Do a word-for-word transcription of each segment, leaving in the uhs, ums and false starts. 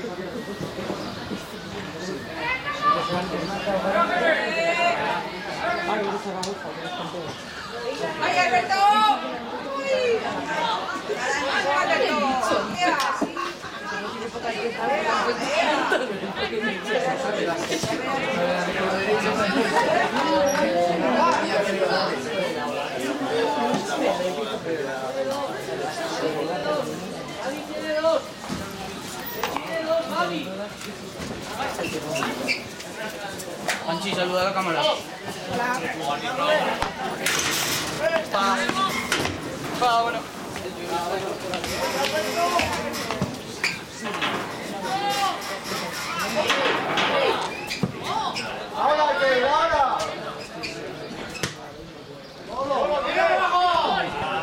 ¡Ay, Alberto! ¡Uy! ¡Alberto! Panchi, saluda a la cámara. Hola. Pa. Pa, bueno. ¡Ahora que ahora! ¡Vamos, tira abajo!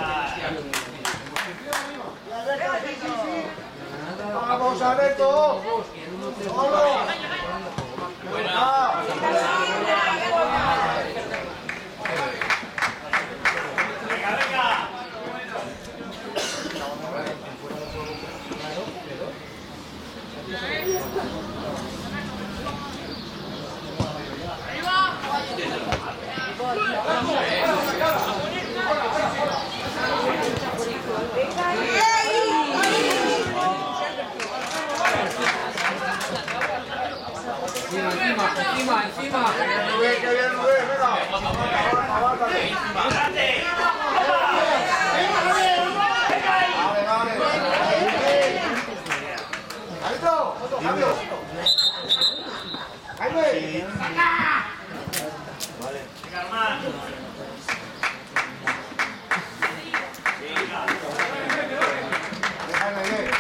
¡Vamos, Alberto! ¡Vamos! Encima, encima, encima. ¡Que bien, que bien, Rubén! ¡Venga! ¡Avántate! ¡Vale, vale! ¡Alberto! ¡Otro cambio! ¡Jaime! Vale. ¡Venga, hermano! ¡Déjame bien!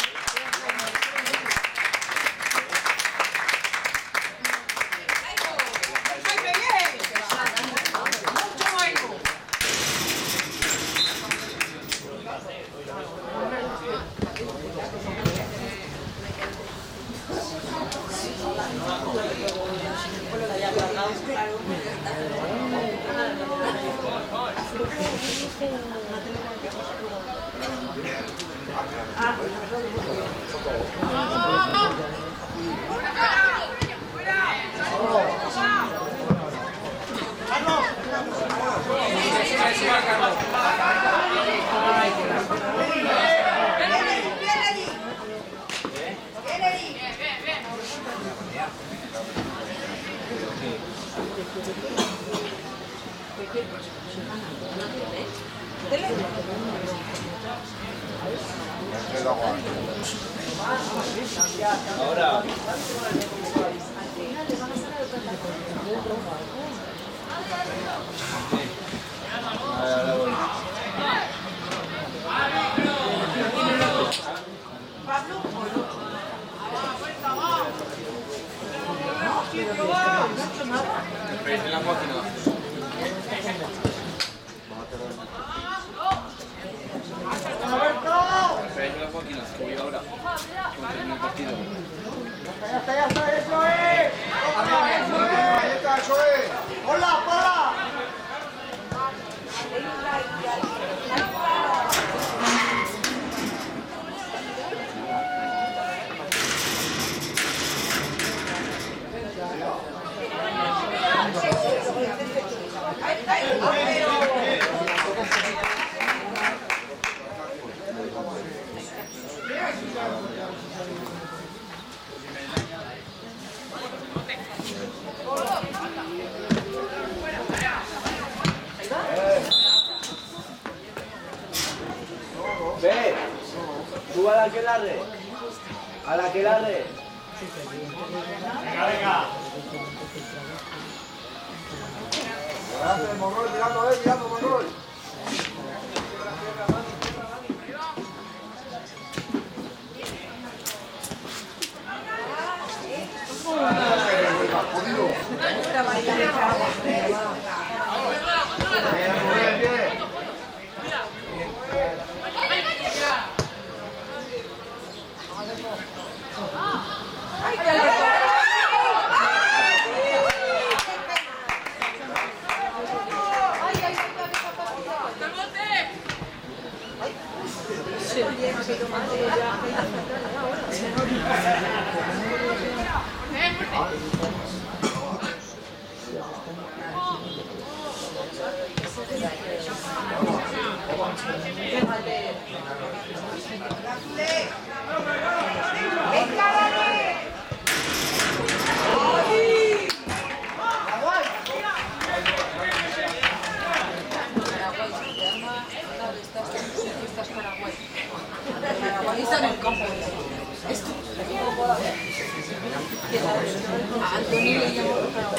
Ahora. En la máquina. En la máquina, que voy ahora. Con el partido. ¡Ya está, ya está! ¡Eso es! ¡Ahí está, eso es! ¡Hola, para! Ve, tú a la que larre, a la que larre. Venga, venga. Gracias, Monroy, mirando, eh, mirando, Monroy. Bien, bien. Sí, A Antonio le llamo.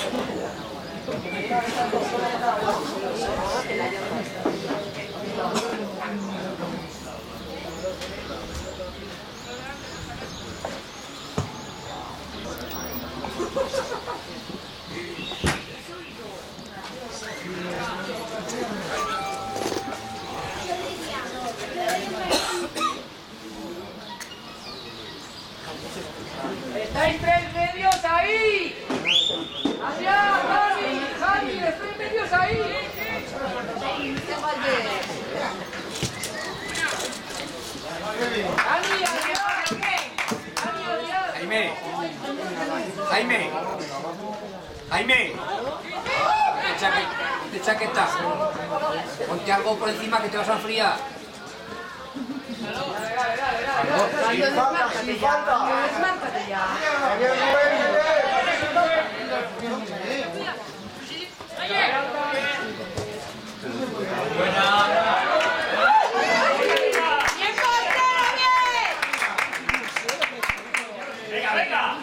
¡Estáis tres medios ahí! ¡Allá, Javi! ¡Javi! ¡Estáis medios ahí! ¡Ani, adiós! ¡Ani, adiós! Jaime. Jaime. Jaime. De chaqueta. De chaqueta. Ponte algo por encima que te vas a enfriar. Dale, dale, dale, dale. Sin falta, sin falta. Desmárcate ya. Bien, Rubén, ¡Venga, venga!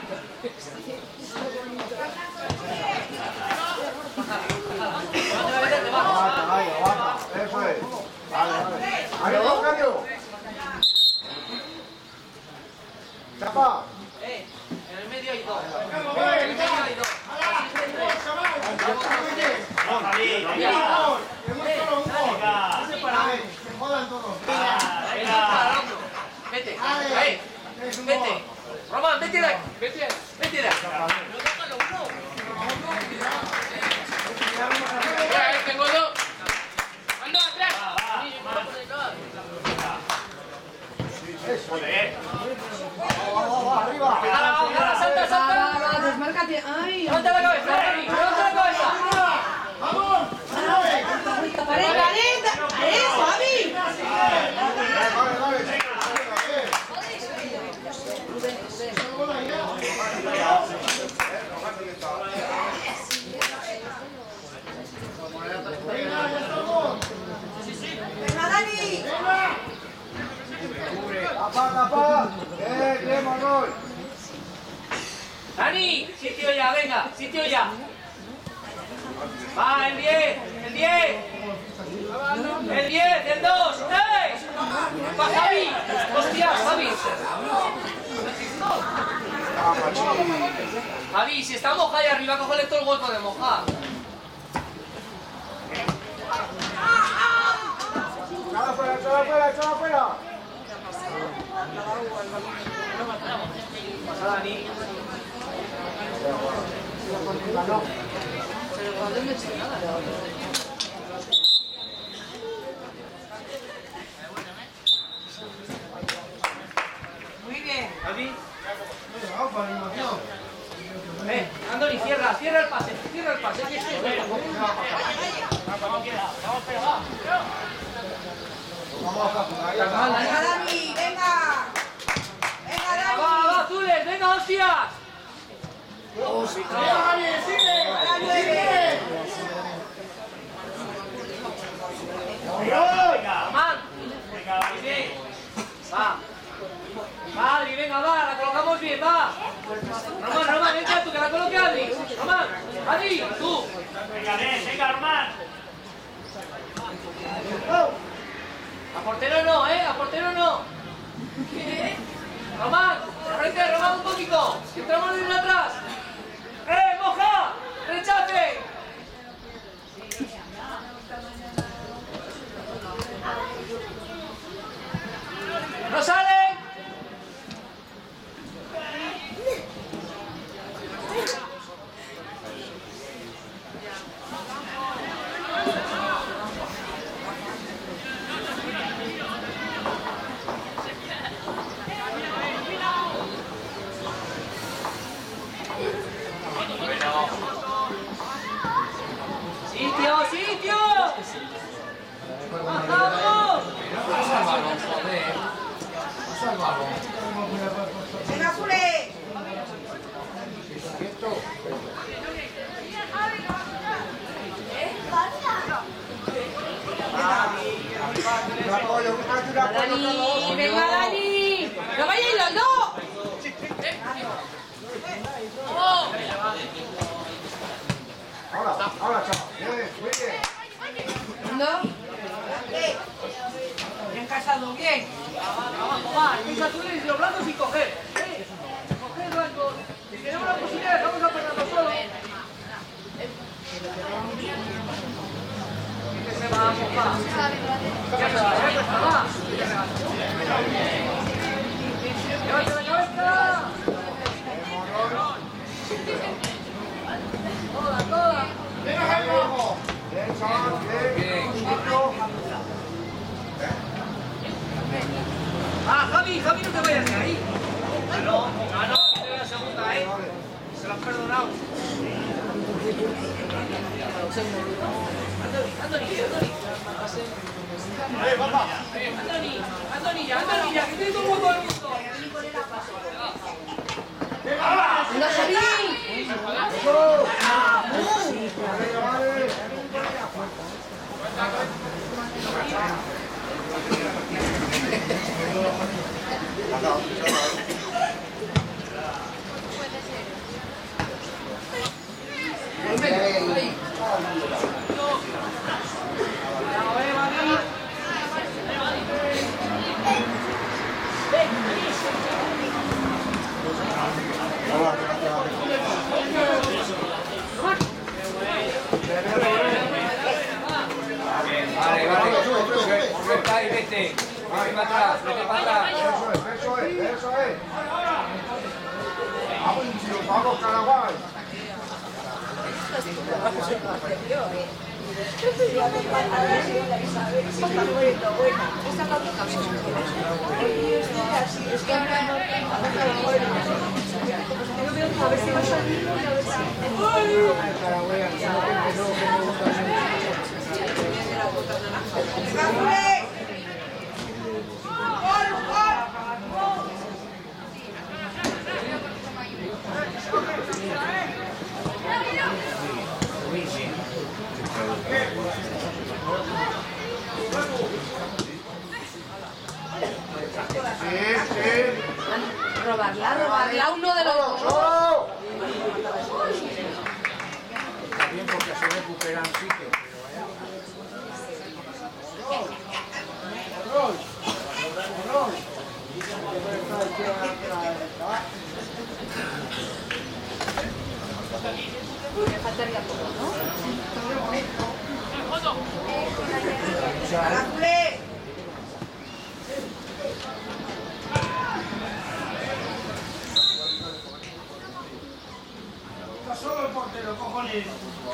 aguanta, ahí, aguanta. Eso es. Vale, vale. Cambio, cambio. Chapa. Eh, en el medio hay dos. En el medio hay dos. Vete, ahí, vete. Román, vete de ahí. Vete, vete de ahí. Ya, tengo dos. Ando atrás. Vamos, vamos, arriba. Jala, jala, salta, salta. Va, va, desmárcate. Ay, Levanta la cabeza, Javi, levanta la cabeza. Vamos. pared, pared. Eso, Javi. Vale, vale. Venga, Dani. Tapa, tapa. Eh, bien, Manuel. Dani, sitio ya, venga, sitio ya. Va, el diez, el diez. El diez, el dos, tres. Va, Javi. Hostia, Javi. Javi, si está mojada ahí arriba, cógele todo el golpe de mojar. Échala fuera, échala fuera, échala fuera. Pasa, Dani. Muy bien. Javi. Eh, Andoni, cierra, cierra el pase, cierra el pase. Que estoy Vamos a jugar. Venga, Dani. Venga. Venga, Va, Dani. va, azules, venga, hostias. A la nueve. Román. Bien. Va. Va, Adri, venga, va, la colocamos bien, va. Román, Román, entra tú, que la coloque Adri. Román, Adri, tú. Venga, ven, venga, Román. A portero no, eh, a portero no. ¿Qué? Román, de frente, Román un poquito. Que entramos desde atrás. ¡Eh, moja! ¡Rechace! ¡No sale! ¡Sitio, sitio! ¡Bajamos! Pasa el balón, joder. Pasa el balón. Venga, Jule. Un apoyo, un apoyo, un apoyo. Dani. Venga, Dani. ¡No vayáis los dos! Va, estáis azules y los blancos sin coger. ¿Eh? Coger blancos. Si tenemos la posibilidad, dejamos a Fernando solo. Que se va a mojar. Ya se va, ya se va. ¡Llévate la cabeza! Toda, toda. Venga, ahí abajo. Bien, chaval, bien. Ah, Javi, Javi, no te vayas de ahí. Ah, no, ah, no, que te voy a segunda, ¿eh? Se lo has perdonado. Andoni, Andoni, Andoni. ¡Eh, papá! Andoni, Andoni, ya, Andoni, ya, que tiene todo el mundo del mundo. ¡Venga, Javi! ¡Eso! ¡Venga, vale! Vale, vale. Suelta y vete. Vete para atrás, vete para atrás. Eso es, eso es, eso es. Vamos, tío, vamos, Caraguay. ¡Venga, Azule! ¡Gol, gol! Sí, sí. Robarla, robarla uno de los dos. ¡Oh! Está bien porque se recuperan sitio. ¡Azule! Está solo el portero, cojones.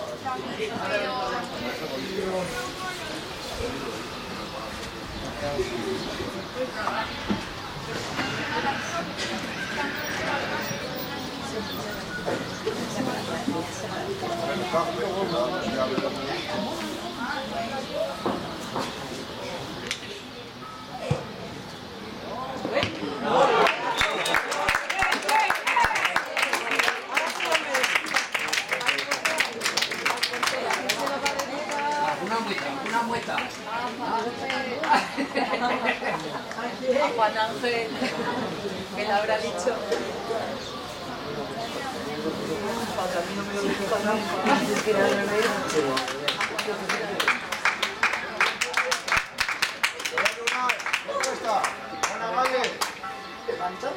Una muestra, una muestra. A Juan Ángel, que le habrá dicho. Cuando a mí no me lo dijo Juan Ángel, es que era al revés. ¿Dónde está? Buena, vale. ¿Cuántos?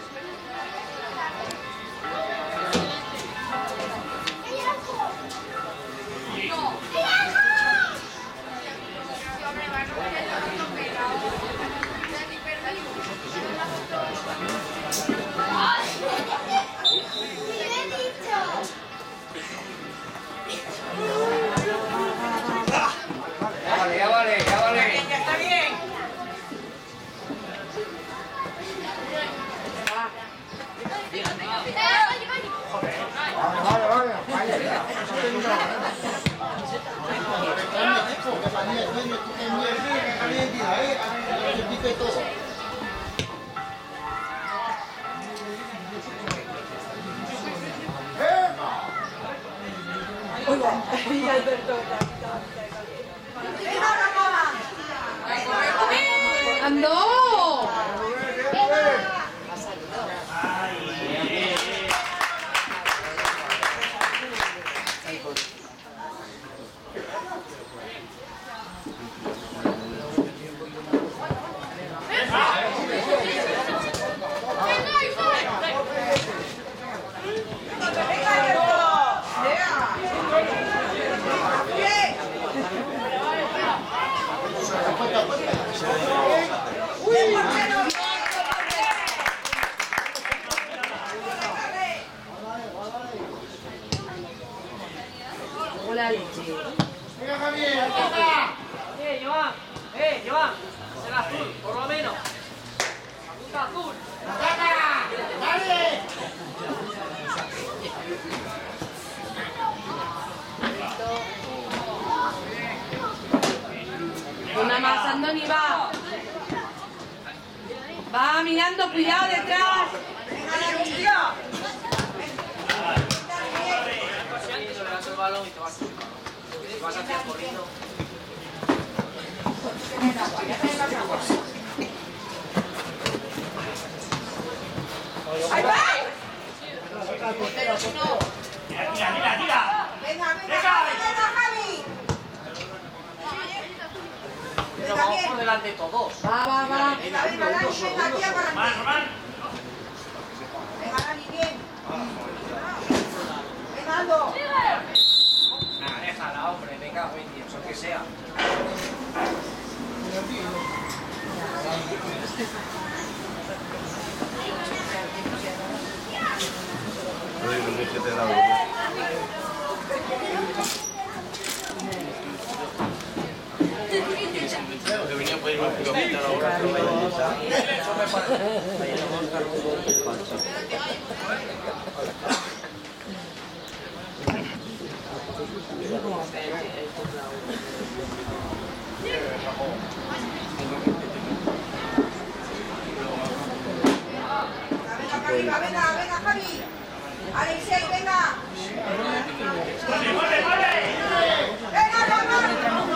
Ya vale, ya vale, ya vale. Ya está bien. Vale, vale, vale. ¡Venga, Ramona! ¡Ando! la leche. Venga, Javier, venga. Eh, Joan. Eh, Joan. El azul, por lo menos. Apunta azul. ¡Dale! Una más, Andoni, va. Va mirando, cuidado detrás. Te das el balón y te vas. Te vas hacia corriendo. ¡Ahí va! Tira, tira, tira. Venga, venga, venga, Javi. Pero vamos por delante todos. Va, va, va. Venga, venga, Dani, venga, tía para Román, mí. Román. Venga, Dani, bien. Venga, Aldo. Nah, déjala, hombre, venga, veinte, o que sea. Venga, venga, venga, Javi. Alexei, venga. ¡Vale, vale, vale! Venga, Román.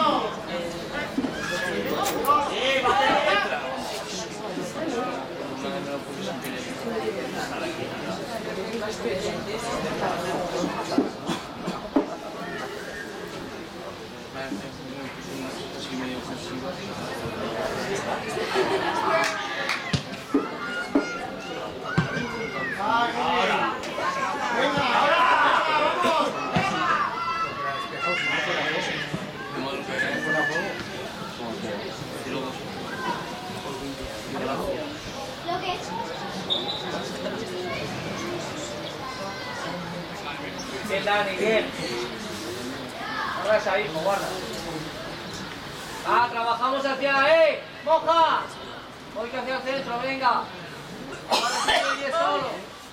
Bien, Dani, bien. Ahora es ahí, guarda. Ah, trabajamos hacia, ¡eh! ¡Moja! Voy que hacia el centro, venga. Ahora sí que oye solo.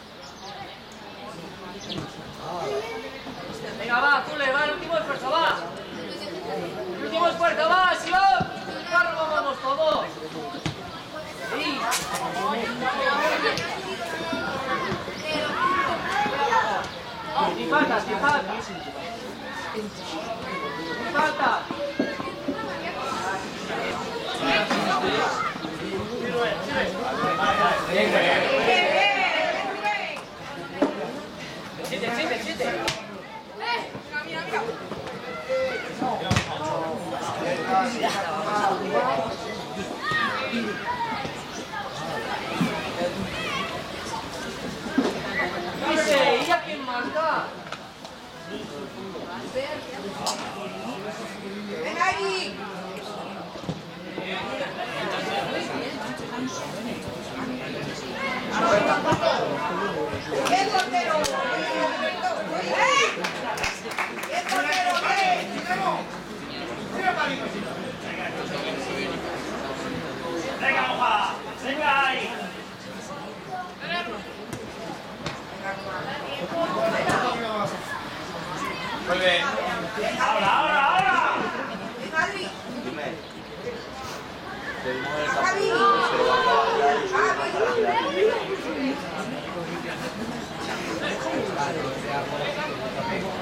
Venga, va, Zule, va, el último esfuerzo, va. El último esfuerzo, va, Sion. Cargo, vamos todos. Sí. Sin faltas, sin faltas. Sin faltas. Siete, siete, siete. Dice, ¿y a quién marca? Venga, Eri. Bien, portero. ¡Eh! Bien, portero, ¡eh! Venga, moja. Venga ahí. Muy bien. Ahora, ahora, ahora. Venga, Adri. Dime. Javi. Javi.